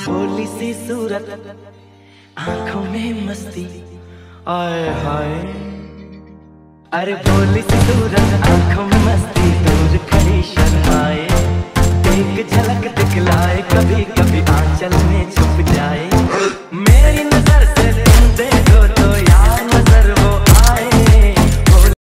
भोली सी सूरत, आंखों में मस्ती, आए हाय। अरे भोली सी सूरत, आंखों में मस्ती।